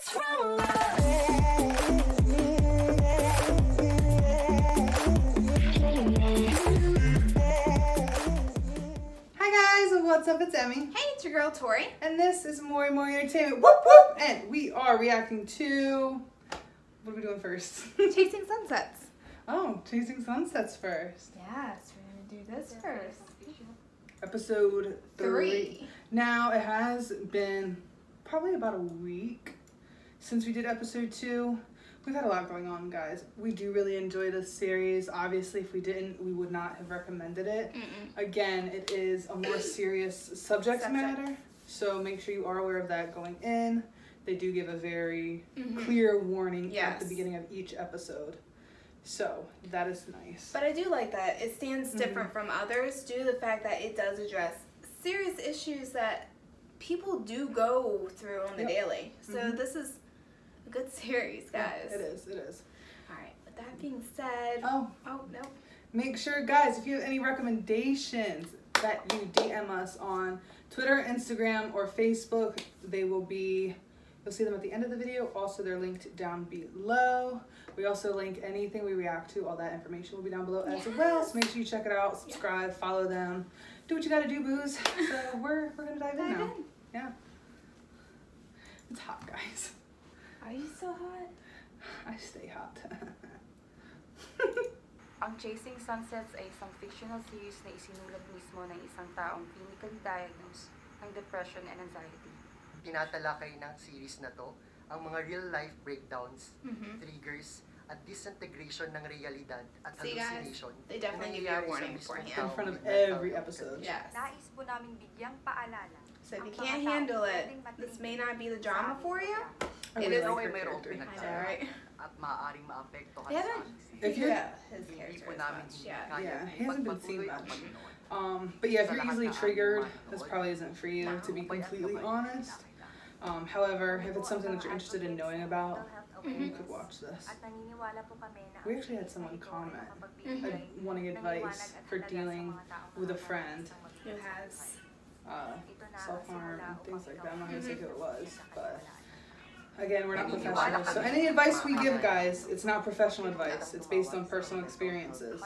What's up? It's Emmy. Hey, it's your girl Tori. And this is Mori Mori Entertainment. Whoop whoop! And we are reacting to... What are we doing first? Chasing Sunsets. Oh, Chasing Sunsets first. Yes, we're going to do this first. Episode 3. Now, it has been probably about a week since we did episode 2. We've had a lot going on, guys. We do really enjoy this series. Obviously, if we didn't, we would not have recommended it. Again, it is a more serious subject matter, so make sure you are aware of that going in. They do give a very clear warning at the beginning of each episode. So, that is nice. But I do like that. It stands different from others due to the fact that it does address serious issues that people do go through on the daily. So this is a good series, guys. Yeah, it is, it is. Alright, with that being said... Oh, no. Make sure, guys, if you have any recommendations, that you DM us on Twitter, Instagram, or Facebook. They will be... You'll see them at the end of the video. Also, they're linked down below. We also link anything we react to. All that information will be down below as well. So make sure you check it out, subscribe, follow them. Do what you gotta do, booze. So we're gonna dive in now. Yeah. It's hot, guys. Are you so hot? I stay hot. Ang Chasing Sunsets ay isang fictional series na isinulat mismo ng isang taong clinically diagnosed ng depression and anxiety. Tinatalakay ng series na to ang mga real-life breakdowns, triggers, at disintegration ng realidad at hallucination. They definitely give you a warning beforehand. In front of every episode. Yes. Nais po naming bigyang paalala. So if you can't handle it, this may not be the drama for you. It is like may her role character. Right? at maaaring maapektuhan Yeah, sa if you're, his hindi character po is namin much, hindi yeah. kaya he hasn't been seen pagpatuloy ang much. Panginoon. But yeah, if you're easily triggered, this probably isn't for you, to be completely honest. However, if it's something that you're interested in knowing about, you could watch this. We actually had someone comment wanting advice for dealing with a friend Who has self-harm and things like that. I'm not going to say who it was, but again, we're not professionals. So any advice we give, guys, it's not professional advice. It's based on personal experiences.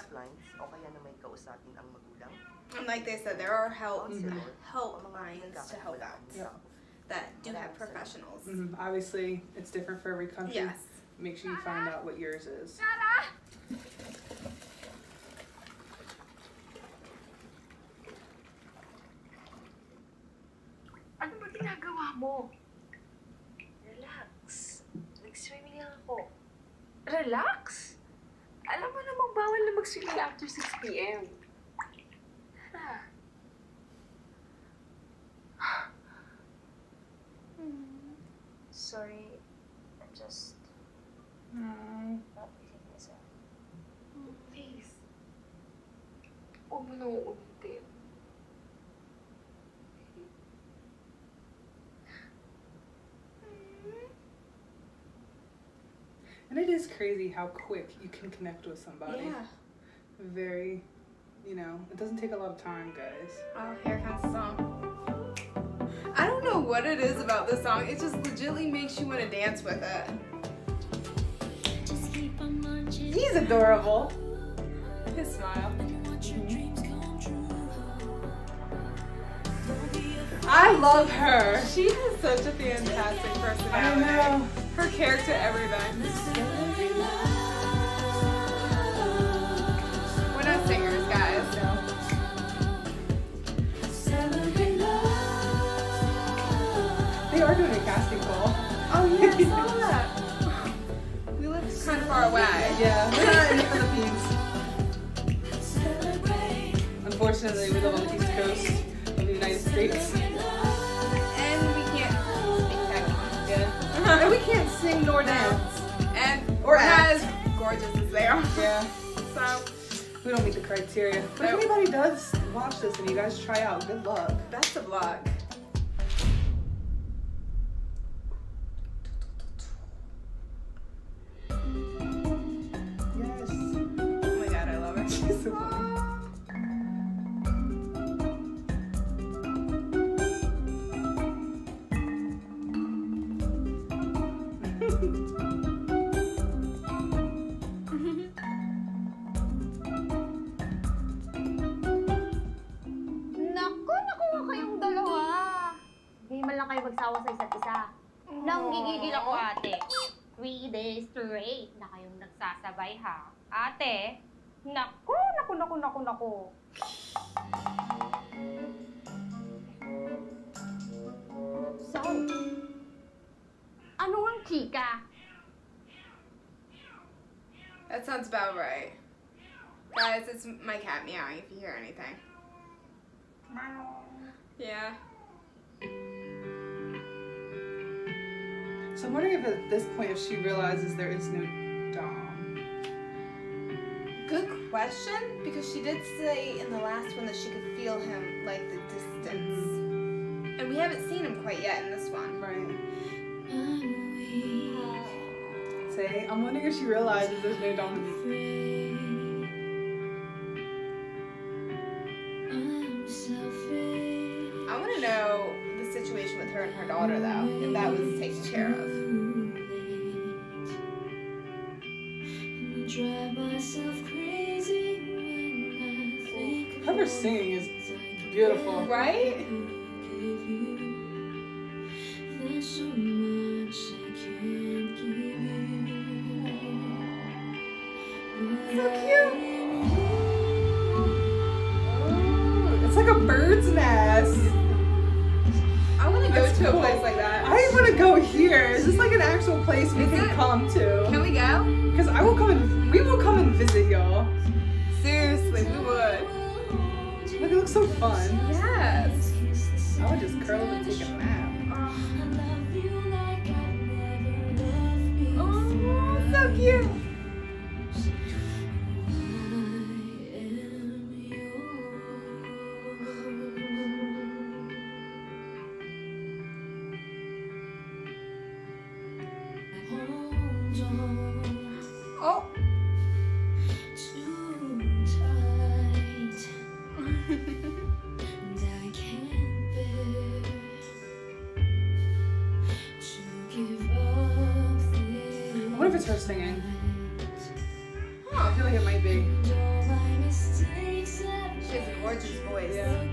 And like they said, there are helplines to help out that do have professionals. Obviously, it's different for every country. Yes. Make sure you find out what yours is. Ano ba ginagawa mo? Relax. Nag-swimming lang ako. Relax? Alam mo namang bawal na mag-swimming after 6 p.m. Sorry. I'm just not feeling myself. Please. Huwag mo na uulitin. And it is crazy how quick you can connect with somebody. Yeah. Very, you know, it doesn't take a lot of time, guys. Oh, here comes the song. I don't know what it is about this song. It just legitimately makes you want to dance with it. He's adorable. His smile. I love her. She has such a fantastic personality. I know. Her character, everything. We're not singers, guys. They are doing a casting call. Oh yeah, I saw that. We live kind of far away. Yeah, we're not in the Philippines. Unfortunately, we live on the East Coast of the United States. And we can't speak Tagalog. Yeah. And we can't sing nor dance. And Or we're not act. as gorgeous as they are. Yeah. So, We don't meet the criteria. But if anybody does watch this and you guys try out, good luck. best of luck. Yes. Oh my god, I love it. She's so funny. Talagang gigigil ako, ate. 3 days straight na kayong nagsasabay, ha? Ate, naku. So, ano ang chika? That sounds about right. Guys, it's my cat meowing if you hear anything. Yeah. So I'm wondering if at this point, if she realizes there is no Dom. Good question, because she did say in the last one that she could feel him, like, the distance. And we haven't seen him quite yet in this one. Right. Say, I'm wondering if she realizes there's no Dom. I want to know the situation with her and her daughter, though, if that was taken care of. Her singing is beautiful. Right? So cute. It's like a bird's nest. I want to go That's to a cool. place like that. I want to go here. Is this like an actual place we Is can it? come to? Can we go? Because we will come and visit y'all. Seriously, we would. Look, it looks so fun. Yes. I would just curl up and take a nap. Oh, so cute. Oh. I wonder if it's her singing. I feel like it might be. She has a gorgeous voice. Yeah.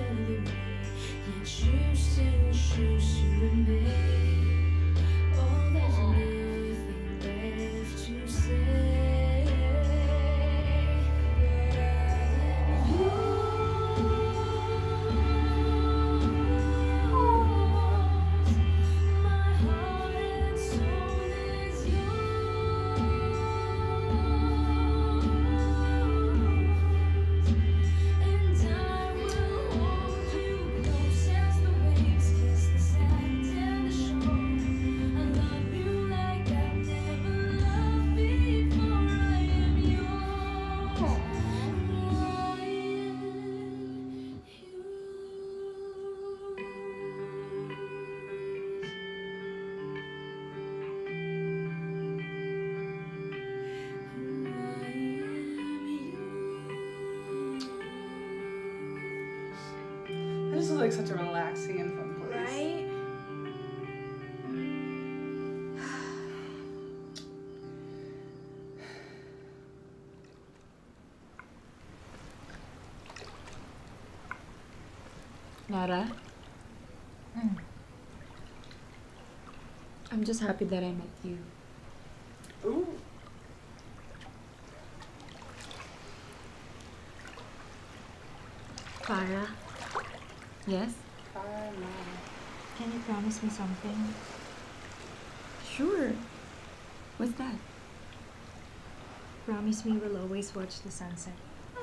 This is like such a relaxing and fun place. Right? Nara? I'm just happy that I met you. Ooh. Farah? Yes? Can you promise me something? Sure. What's that? Promise me we'll always watch the sunset.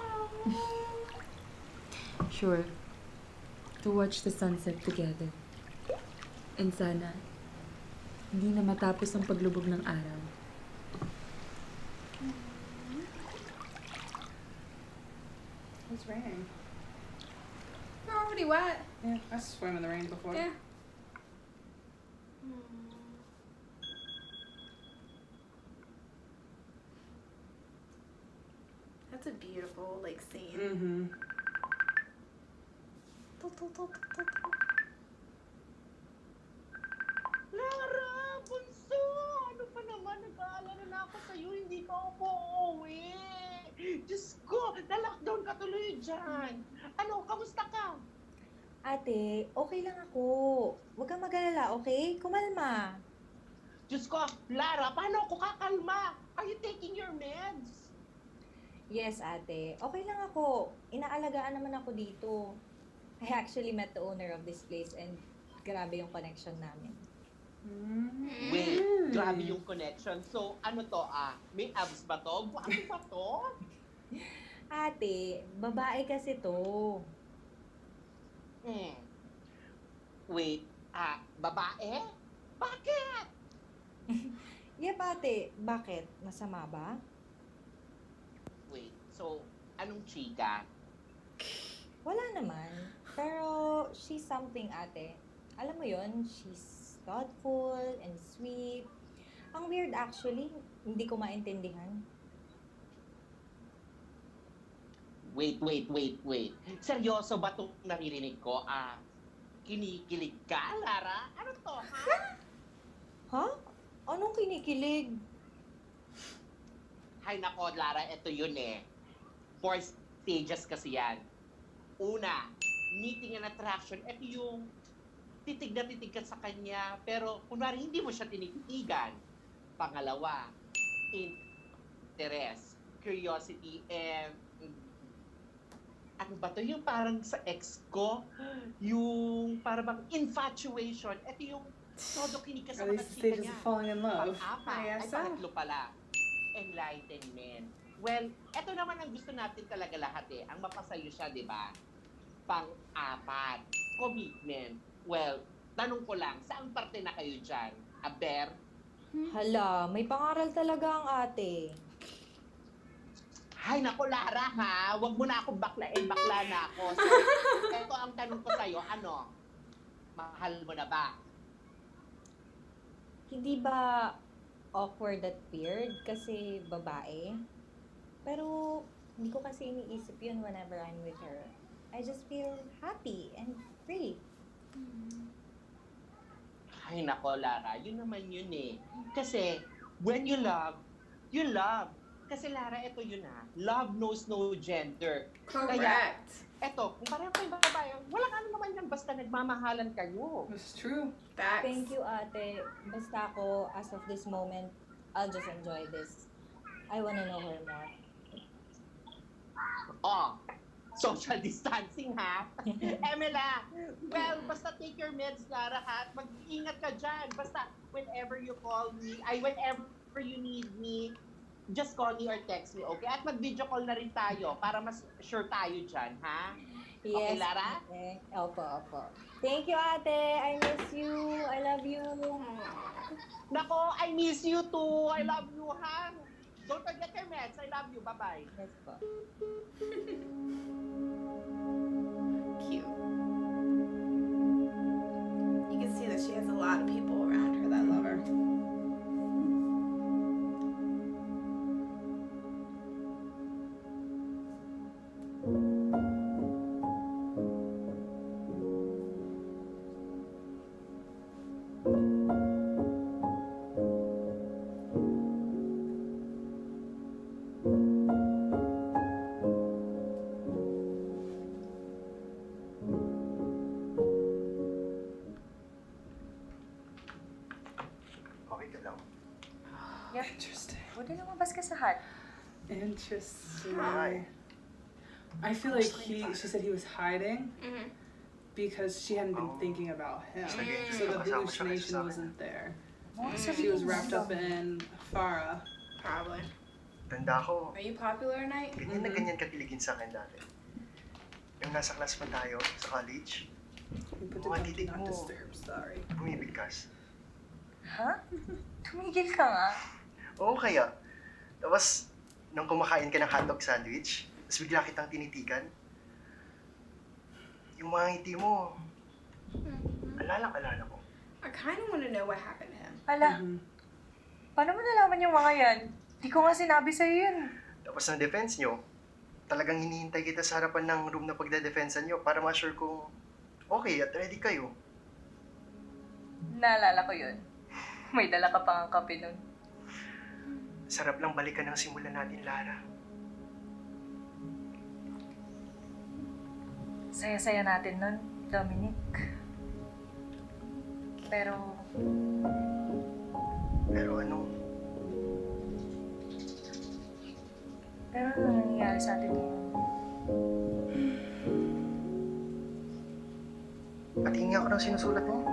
Sure. To watch the sunset together. And sana, hindi na matapos ang paglubog ng araw. It's raining. We're already wet. Yeah, I swam in the rain before. Yeah. That's a beautiful, like, scene. Mm-hmm. Lara, bunso! Ano pa naman? Nag-aalala na ako sa'yo, hindi ka ako uuwi. Diyos ko, na-lockdown ka tuloy dyan. Ano, kamusta ka? Ate, okay lang ako. Huwag kang mag-alala, okay? Kumalma. Diyos ko, Lara, paano ako kakalma? Are you taking your meds? Yes, ate. Okay lang ako. Inaalagaan naman ako dito. I actually met the owner of this place and grabe yung connection namin. Wait, grabe yung connection. So, ano to may abs ba to? Ano ba to? Ate, babae kasi to. Wait, babae? Bakit? Yep, ate. Bakit? Masama ba? Wait, so, anong chika? Wala naman. Pero she's something, ate. Alam mo yon, she's thoughtful and sweet. Ang weird actually, hindi ko maintindihan. Wait. Seryoso ba itong naririnig ko? Kinikilig ka, Lara? Ano to, ha? Ha? Anong kinikilig? Hay nako, Lara, ito yun eh. 4 stages kasi yan. Una, meeting and attraction. Ito yung titig na titig ka sa kanya, pero kunwari hindi mo siya tinititigan. Pangalawa, interest, curiosity, and ano ba to? Yung parang sa ex ko, yung parang infatuation. Ito yung todo kinig ka sa At mga least chika stages niya. of falling in love. Ay, pangatlo pala. Enlightenment. Well, eto naman ang gusto natin talaga lahat eh. Ang mapasayo siya, di ba? Pang-apat, commitment. Well, tanong ko lang, saan parte na kayo dyan? Aber? Hala, may pangaral talaga ang ate. Hay nako, Lara ha, wag mo na akong baklain, bakla na ako. So, eto ang tanong ko sa'yo, ano? Mahal mo na ba? Hindi ba awkward at weird kasi babae? Pero hindi ko kasi iniisip yun whenever I'm with her. I just feel happy and free. Ay nako, Lara, yun naman yun eh. Kasi, when you love, you love. Kasi Lara, ito yun love knows no gender. Correct. Kaya, eto, kung pareho kayong babae, walang ano naman yan, basta nagmamahalan kayo. It's true. Facts. Thank you, ate. Basta ako, as of this moment, I'll just enjoy this. I wanna know her more. Social distancing ha? Emela, well, basta take your meds, Lara ha? Mag-ingat ka dyan. Basta, whenever you call me, whenever you need me, just call me or text me, okay? At mag-video call na rin tayo para mas sure tayo dyan, ha? Yes, Okay, Lara? ate. Opo. Thank you, ate. I miss you. I love you. Nako, I miss you too. I love you, ha? Don't forget your meds. I love you. Bye-bye. Yes po. Cute. You can see that she has a lot of people around her that love her. Yep. Interesting. Buti lumabas ka sa hut. Interesting. Hi. I feel like she said he was hiding Mm-hmm. because she hadn't been thinking about him. So the hallucination wasn't there. She was wrapped up in Farah. Probably. Tanda ko, Are you popular tonight? ganyan na ganyan kakiligin sa akin dati. Yung nasa class pa tayo sa college, We put the Mga do titig not mo. disturb, sorry. bumibigkas. Ha? Tumigil ka nga. Oo kaya. Tapos, nung kumakain ka ng hotdog sandwich, tapos bigla kitang tinitigan, yung mga ngiti mo, alala ko. I kind of want to know what happened to him. Ala, Mhm. paano mo nalaman yung mga yan? Di ko nga sinabi sa'yo yun. Tapos ng defense nyo, talagang hinihintay kita sa harapan ng room na pagdadefensa nyo para ma-sure kung okay at ready kayo. Naalala ko yun. May dala ka pang kape nun. Sarap lang balikan ng simulan natin, Lara. Saya-saya natin nun, Dominic. Pero, ako ng sinusulat mo.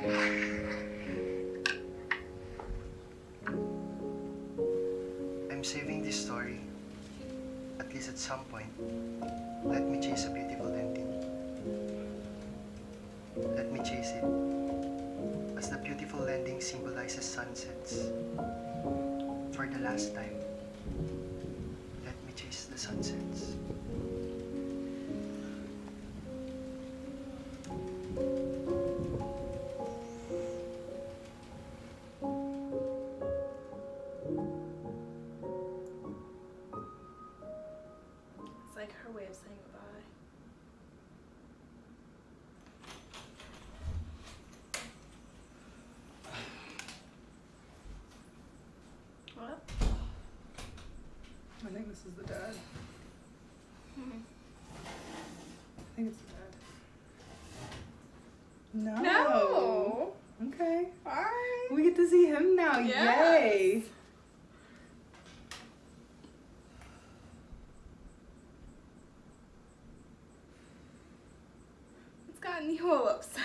I'm saving this story. At least at some point, let me chase a beautiful ending. Let me chase it. As the beautiful ending symbolizes sunsets. For the last time, let me chase the sunsets. It's like her way of saying goodbye. What? I think this is the dad. I think it's the dad. No. No. Okay. Alright. We get to see him now. Yes. Yay. It's gotten me all upset.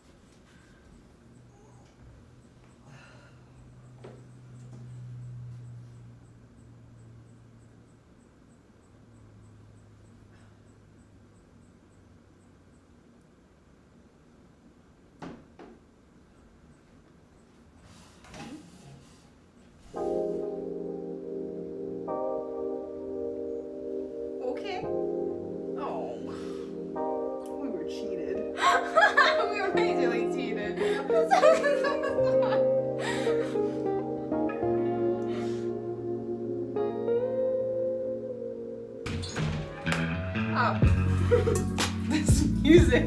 Okay. Oh. We were cheated. We were majorly cheated. Oh. This music.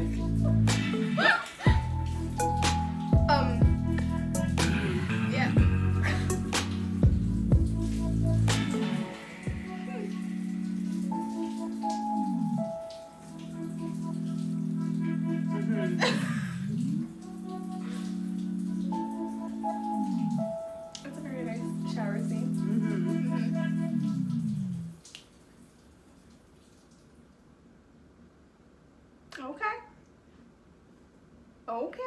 Yeah. That's a very nice shower scene. Okay. Okay.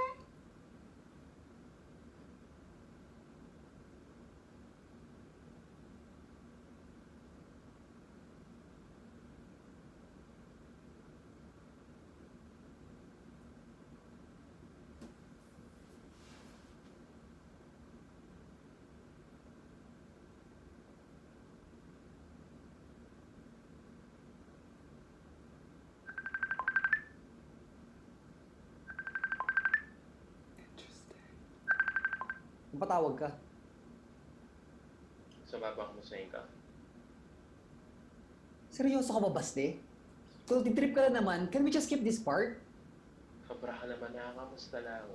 Patawag ka. Sa baba kumustahin ka? Seryoso ka ba, Baste? Kung trip ka na naman, can we just skip this part? Kabra ka naman, nakakamusta lang.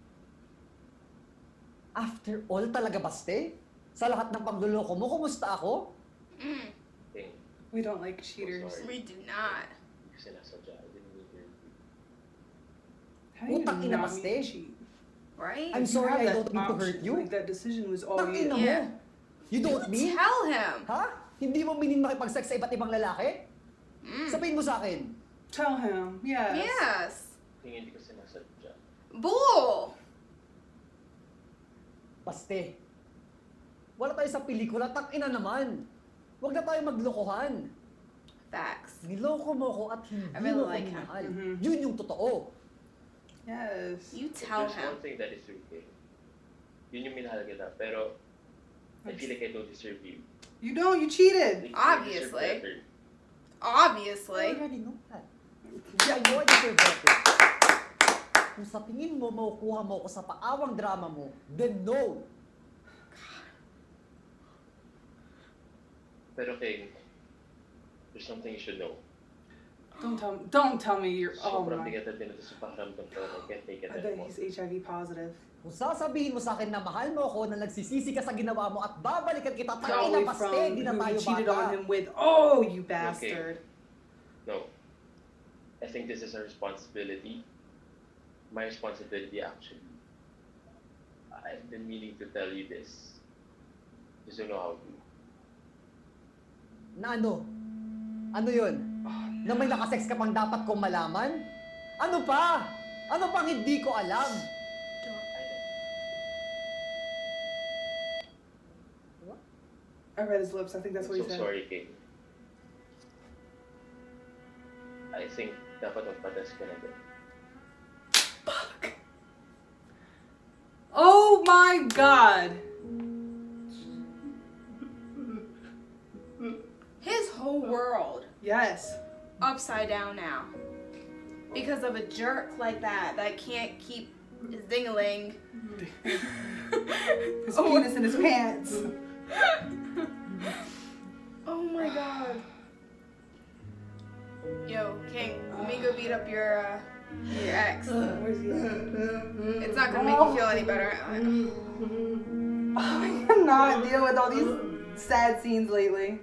After all talaga, Baste? Sa lahat ng pagluloko mo, kumusta ako? Ting, We don't like cheaters. We do not. hindi ko sinasadya. I didn't mean to. How do you Utang ina, not mean to Baste. cheat? Right? I'm You sorry, have I that don't mean to hurt option. you. Like that decision was all Tangina you. mo! Yeah. You don't mean? Tell him. Ha? Hindi mo minin makipag-sex sa iba't ibang lalaki? Sabihin mo sa akin. Tell him. Yes. Yes. Ting, hindi ko sinasadya. Bull. Baste. Wala tayo sa pelikula, tangina naman. Huwag na tayo maglokohan. Facts. Niloko mo ko at hindi I really mo ko like him. minahal. Mhm. Yun yung totoo. Yes. You But tell there's him. one thing that is true, Ting. Yun yung minahal kita, pero I feel like I don't deserve you. You don't. You cheated. Like, you deserve Obviously. better. Obviously. I already know that. I know I deserve better. Kung sa tingin mo, makukuha mo ako sa paawang drama mo, then no. Pero Ting, there's something you should know. Don't tell me you're. Oh Sobrang my. bigat at din ito sa pakiramdam ko. I can't take it I bet anymore. he's HIV positive. Kung sasabihin mo sa akin na mahal mo ako, na nagsisisi ka sa ginawa mo at babalikan kita, Probably tangina Baste, from di na who tayo you cheated on bata. him with. Oh, you bastard. No. I think this is a responsibility. My responsibility, actually. I've been meaning to tell you this. Just don't know how to. Na ano? Ano yun? Na may nakasex ka pang dapat kong malaman? Ano pa? Ano bang hindi ko alam? I read his lips. I think that's what he I'm so said. sorry, King. I think dapat magpatas ka na din. Oh my god! His whole world Yes. upside down now. Because of a jerk like that can't keep his ding-a-ling. His penis in his pants. Oh my god. Yo, King, let me go beat up your ex. Where's he at? It's not gonna make you feel any better. I cannot deal with all these sad scenes lately.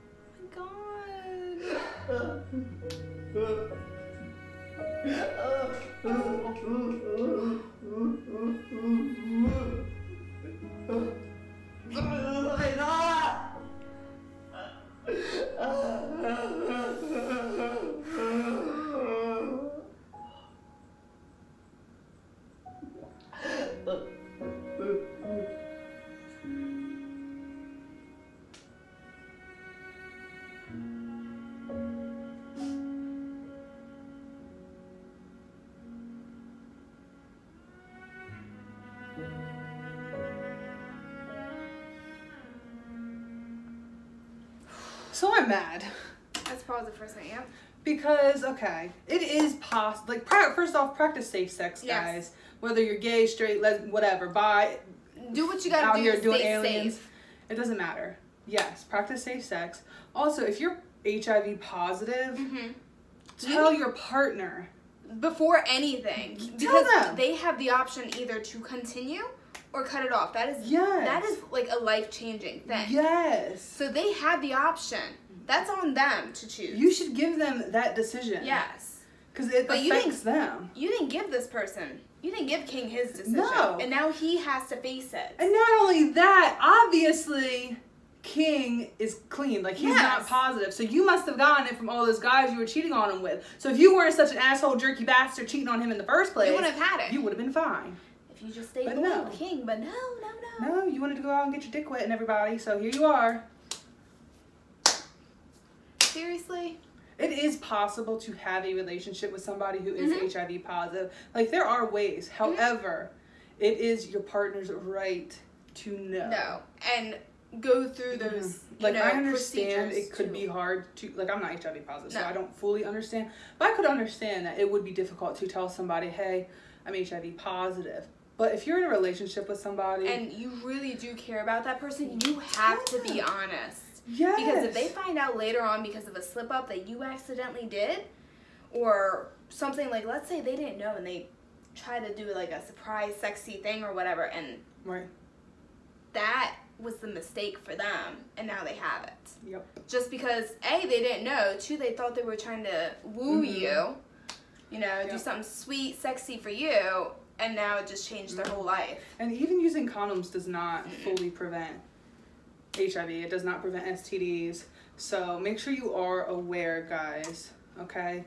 So I'm mad. Let's pause it for a second. Because, okay, it is possible. Like, first off, practice safe sex, guys. Yes. Whether you're gay, straight, lesbian, whatever, bi, do what you gotta out do here to doing stay aliens. safe. It doesn't matter. Yes, practice safe sex. Also, if you're HIV positive, tell your partner before anything, Tell because them. they have the option either to continue or cut it off. That is like a life-changing thing. Yes. So they have the option. That's on them to choose. You should give them that decision. Yes. Because it affects them. You didn't give this person. You didn't give King his decision. No. And now he has to face it. And not only that, obviously, King is clean. Like, he's not positive. So you must have gotten it from all those guys you were cheating on him with. So if you weren't such an asshole, jerky bastard cheating on him in the first place, You wouldn't have had it. You would have been fine. If you just stayed But loyal no. to King. But no. No, you wanted to go out and get your dick wet and everybody. So here you are. Seriously? It is possible to have a relationship with somebody who is HIV positive. Like, there are ways. However, it is your partner's right to know. No. And go through those, Like, you know, I understand procedures it could too. be hard to, like, I'm not HIV positive, so No. I don't fully understand. But I could understand that it would be difficult to tell somebody, hey, I'm HIV positive. But if you're in a relationship with somebody... And you really do care about that person, you have to be honest. Yes. Because if they find out later on because of a slip up that you accidentally did, or something like, let's say they didn't know and they try to do like a surprise sexy thing or whatever, and that was the mistake for them, and now they have it. Yep. Just because A, they didn't know, 2, they thought they were trying to woo you, you know, do something sweet, sexy for you, and now it just changed their whole life. And even using condoms does not fully prevent HIV. It does not prevent STDs. So make sure you are aware, guys. Okay?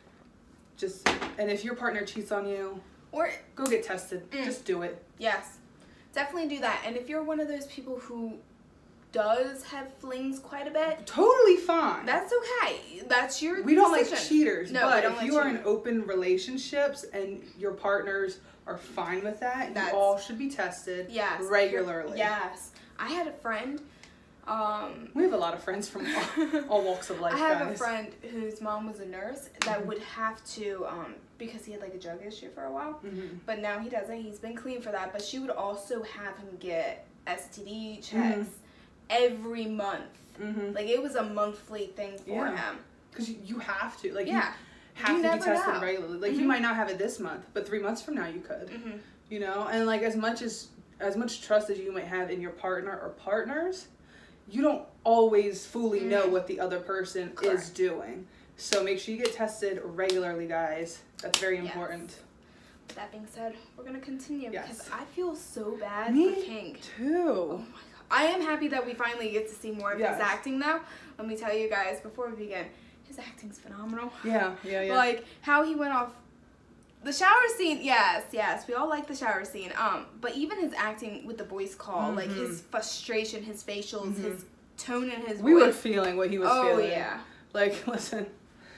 And if your partner cheats on you, or go get tested. Just do it. Yes. Definitely do that. And if you're one of those people who does have flings quite a bit, totally fine. That's okay. That's your We don't decision. like cheaters, No, but we don't if like you are in cheaters. open relationships and your partners are fine with that, you all should be tested regularly. Yes. I had a friend. We have a lot of friends from all walks of life, I have guys. a friend whose mom was a nurse that would have to, because he had like a drug issue for a while, but now he doesn't. He's been clean for that. But she would also have him get STD checks every month. Like, it was a monthly thing for him. Because you have to. Like, Yeah. you have You to be never tested know. regularly. Like, you might not have it this month, but 3 months from now you could. You know? And, like, as much trust as you might have in your partner or partners, you don't always fully know what the other person is doing. So make sure you get tested regularly, guys. That's very important. That being said, we're going to continue Yes. because I feel so bad Me for King. too. Oh my God. I am happy that we finally get to see more of his Yes. acting now. Let me tell you guys, before we begin, his acting's phenomenal. Yeah. Like, how he went off The shower scene, yes, we all like the shower scene. But even his acting with the voice call, like his frustration, his facials, his tone in his voice. We were feeling what he was feeling. Oh, yeah. Like, listen.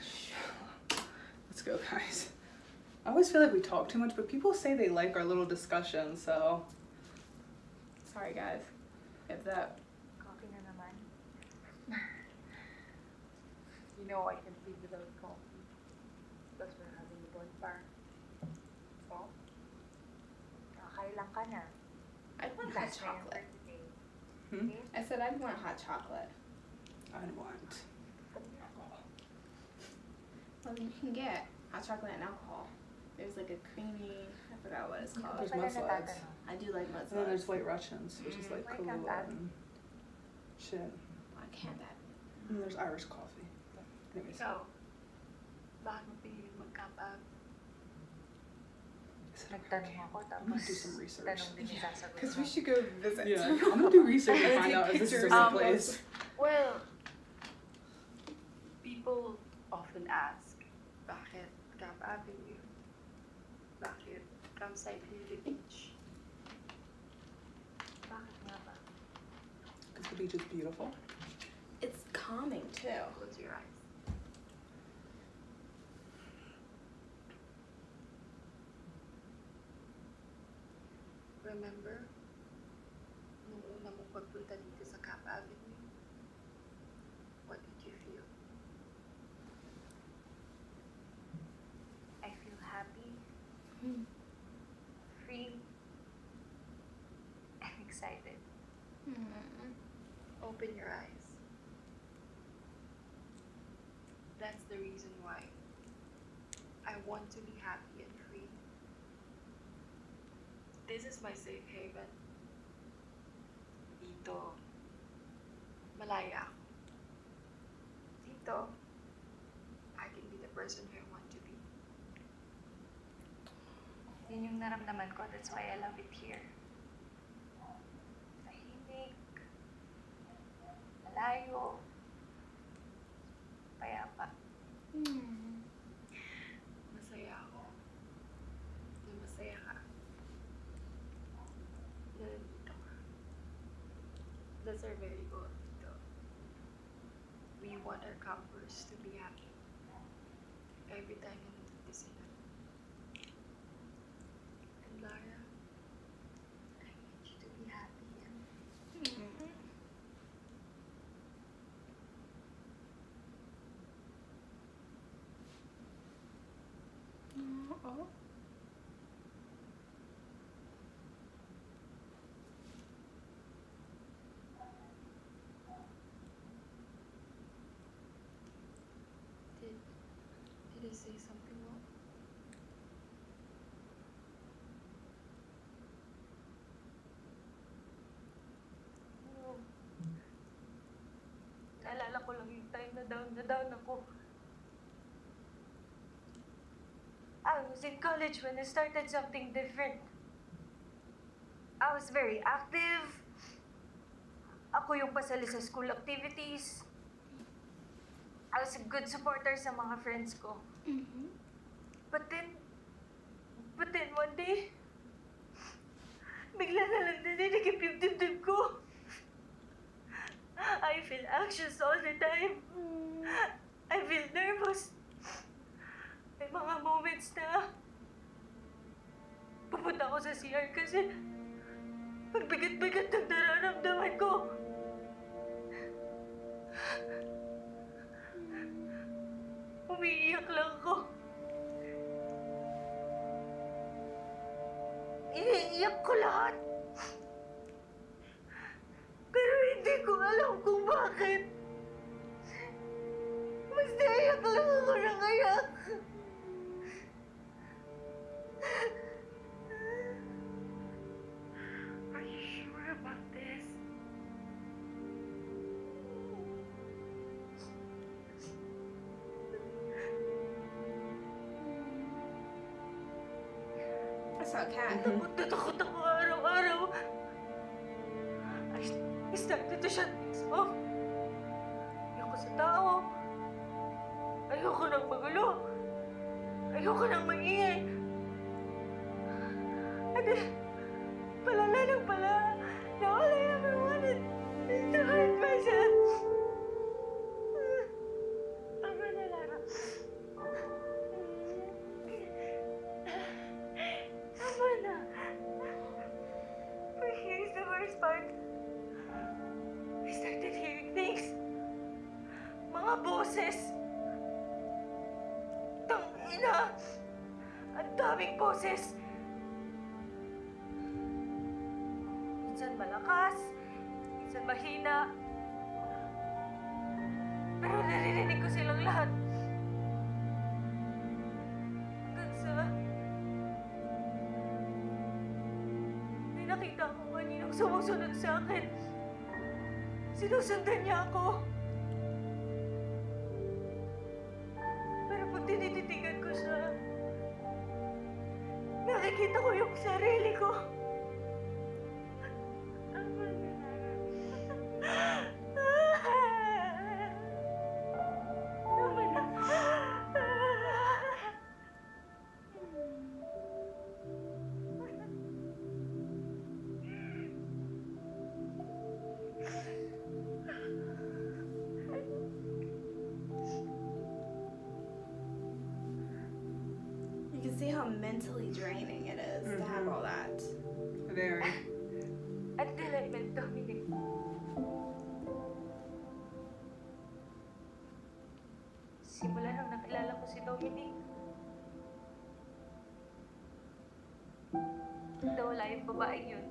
Let's go, guys. I always feel like we talk too much, but people say they like our little discussions, so. Sorry, guys. If that. Coffee na naman. You know I can live without coffee. Plus we're having a bonfire. So, nakakailang ka na. I want hot chocolate. I said I want hot chocolate. I want alcohol. Well, you can get hot chocolate and alcohol. There's like a creamy, I forgot what it's called. There's mudslides. I do like mudslides. And then there's White Russians, which is like Kahlua and shit. Why can't that? And there's Irish coffee. Anyways. So, bakit mo pinili mag-camp-out? Nagtanong ako, I'm gonna tapos do some research. tanong din yung sasagot Because mo. we should go visit. Yeah, I'm gonna do research and find out if this is a real place. Well, people often ask, bakit Camp Avenue? Bakit Campsite Lily Beach? Bakit nga ba? Because the beach is beautiful. It's calming too. Close your eyes. Remember, nung una mong pagpunta dito sa Camp Avenue, what did you feel? I feel happy, free, and excited. Open your eyes. That's the reason why I want to be happy and free. This is my safe haven. Dito, malaya ako. Dito, I can be the person who I want to be. Yun yung naramdaman ko, that's why I love it here. Tahimik, malayo, payapa. Masaya ako. Na masaya ka. Na nandito ka. That's our very goal dito. We want our campers to be happy. Every time na nandito sila. And Lara, I want you to be happy. Oh. Did I say something wrong? Oo. Naalala ko lang yung time na down ako. I was in college when I started something different. I was very active. Ako yung pasali sa school activities. I was a good supporter sa mga friends ko. But then one day, bigla na lang naninikip yung dibdib ko. I feel anxious all the time. I feel nervous. May mga moments na pupunta ako sa CR kasi pagbigat-bigat ng nararamdaman ko. Umiiyak lang ako. Iniiyak ko lahat. Pero hindi ko alam kung bakit. Basta iyak lang ako ng iyak. Are you sure about this? I saw a cat. Takot na takot ako araw-araw. I started to shut things off. Ayoko sa tao. Ayoko nang magulo. Ayoko nang maingay. And then, palala lang pala na all I ever wanted is to hurt myself. Tama na, Lara. Tama na. But here's the worst part. I started hearing things. Mga boses. Tangina. Ang daming boses. Minsan malakas. Minsan mahina. Pero naririnig ko silang lahat. Hanggang sa... may nakita ko kaninang sumusunod sa akin. Sinusundan niya ako. Pero pag tinititigan ko siya, nakikita ko yung sarili ko. You can see how mentally draining it is to have all that. Very. Until I met Dominic. Simula nung nakilala ko si Dominic, nawala yung babaeng yun.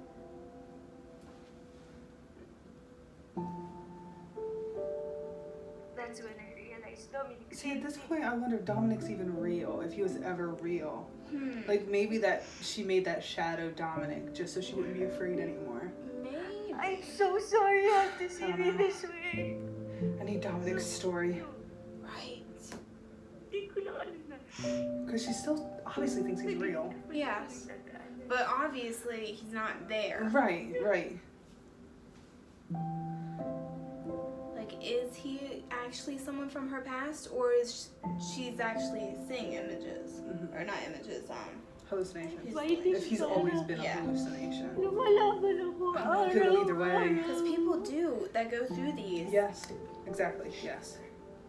That's when I realized Dominic. See, at this point, I wonder if Dominic's even real, if he was ever real. Like, maybe that she made that shadow Dominic just so she wouldn't be afraid anymore. Maybe. I'm so sorry you have to see me this way. I need Dominic's story. Right. Because she still obviously thinks he's real. Yes. But obviously, he's not there. Right, right. Like, is he actually someone from her past, or is she's actually seeing images? Or not images, hallucinations. Hallucinations. If he's always been a hallucination. Lumalaban It could go either way. Because people do that go through these. Yes, exactly, yes.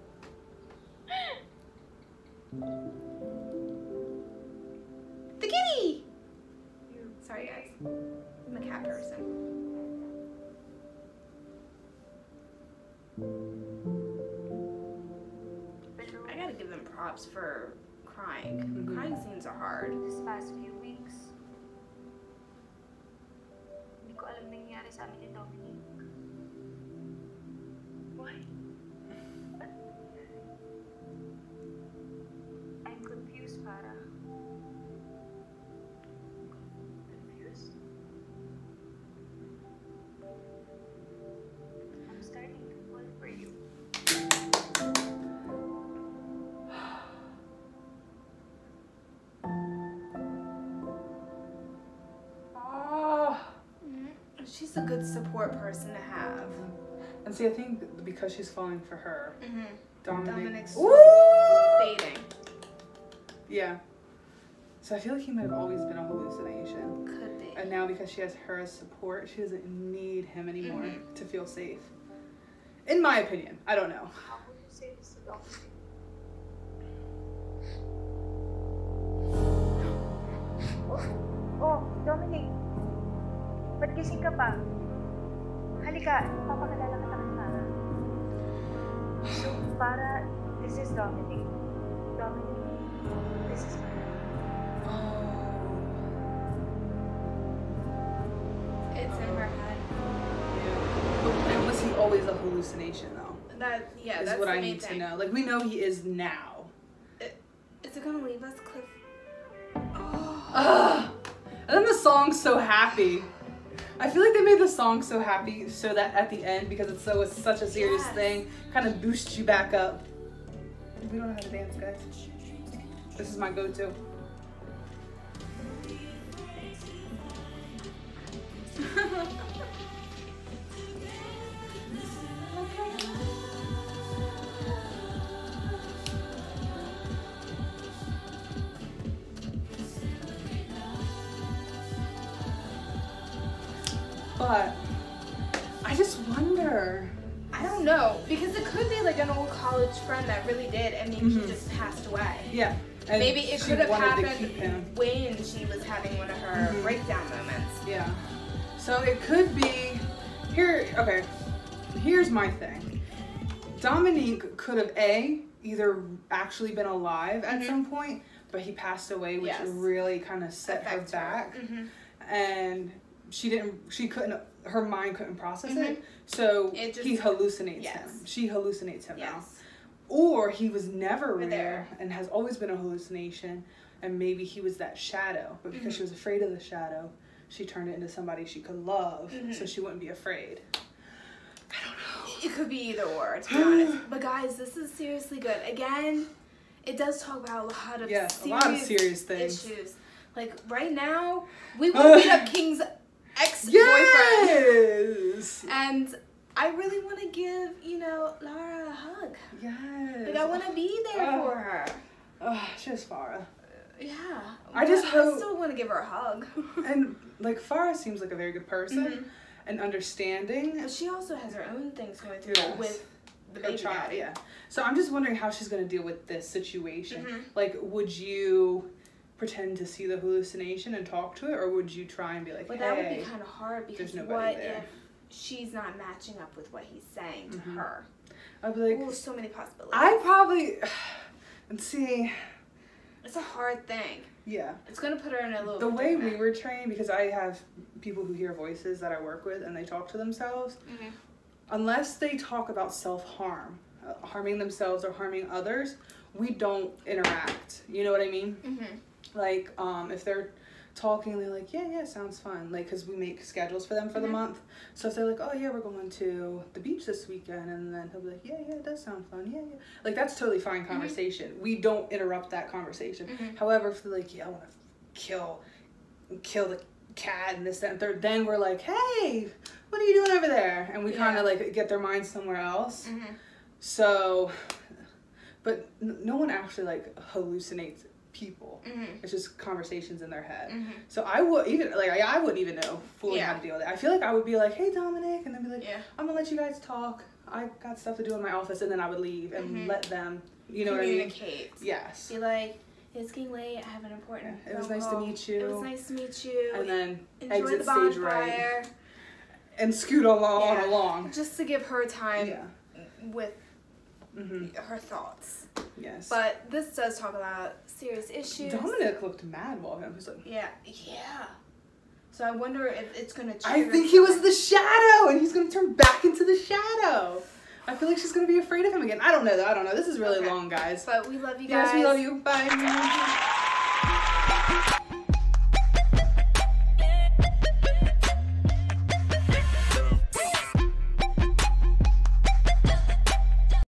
The kitty! Sorry, guys. I'm a cat person. I gotta give them props for crying. Crying scenes are hard. This past few weeks, hindi ko alam nangyari sa amin ni Dominic. Why? I'm confused, Para. Confused? I'm starting to fall for you. She's a good support person to have. And see, I think because she's falling for her, Dominic's Ooh! fading. Yeah. So I feel like he might have always been a hallucination. Could be. And now because she has her as support, she doesn't need him anymore to feel safe. In my opinion. I don't know. How would you say this to Dominic? Oh, Dominic. Ba't gising ka pa? Halika, papakalala ka kay Para. So, Para, this is Dominic. Dominic, this is Para. It's in her head. And was he always a hallucination, though? That's what the I main need thing. to know. Like, we know he is now. Is it gonna leave us, Cliff? Ugh. And then the song's so happy. I feel like they made the song so happy so that at the end, because it's such a serious thing, kind of boosts you back up. We don't know how to dance, guys. This is my go-to. I don't know, because it could be like an old college friend that really did, and maybe he just passed away. Yeah. And maybe it she could have wanted to happened keep him. when she was having one of her breakdown moments. Yeah. So it could be here. Okay. Here's my thing. Dominique could have either actually been alive at some point, but he passed away, which really kind of set her back, and her mind couldn't process it, so he hallucinates him. She hallucinates him now. Or he was never real and has always been a hallucination, and maybe he was that shadow, but because she was afraid of the shadow, she turned it into somebody she could love, so she wouldn't be afraid. I don't know. It could be either or, to be honest. But guys, this is seriously good. Again, it does talk about a lot of serious things. Issues. Like right now, we want to beat up King's ex-boyfriend. Yes! And I really want to give, Lara a hug. Yes. Like I want to be there for her. Just Farah. Yeah. I still want to give her a hug. And like Farah seems like a very good person and understanding. But she also has her own things going through with the baby daddy. Yeah. So I'm just wondering how she's going to deal with this situation. Like, would you pretend to see the hallucination and talk to it, or would you try and be like, but hey, that would be kind of hard, because what if she's not matching up with what he's saying to her? I'd be like, so many possibilities. I probably, and see, it's a hard thing. Yeah. It's going to put her in a little The way we were trained, because I have people who hear voices that I work with and they talk to themselves, unless they talk about self-harm, harming themselves or harming others, we don't interact. You know what I mean? Like, if they're talking, they're like, yeah, sounds fun. Like, because we make schedules for them for the month. So if they're like, oh, yeah, we're going to the beach this weekend, and then he'll be like, yeah, it does sound fun. Yeah. Like, that's totally fine conversation. We don't interrupt that conversation. However, if they're like, yeah, I want to kill the cat and this, that, and third, then we're like, hey, what are you doing over there? And we kind of, like, get their minds somewhere else. So, but no one actually, like, hallucinates people. It's just conversations in their head. So I wouldn't even know fully how to deal with it. I feel like I would be like, hey, Dominic, and then be like, I'm gonna let you guys talk. I got stuff to do in my office, and then I would leave and let them, know what I mean? Communicate. Yes. Be like, it's getting late, I have an important it was phone nice call. to meet you. It was nice to meet you. And then enjoy exit the stage bonfire. right. And scoot along. Just to give her time with her thoughts. Yes. But this does talk about serious issues. Dominic looked mad while him. He's like, yeah. So I wonder if it's gonna trigger. I think he was the shadow, and he's gonna turn back into the shadow. I feel like she's gonna be afraid of him again. I don't know though. I don't know. This is really long, guys. But we love you guys. Yes, we love you. Bye.